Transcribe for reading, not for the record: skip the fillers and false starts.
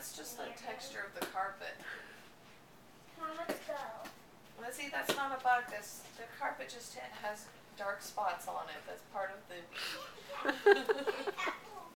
That's just the texture of the carpet. Mom, let's go. Lizzie, that's not a bug. The carpet just has dark spots on it. That's part of the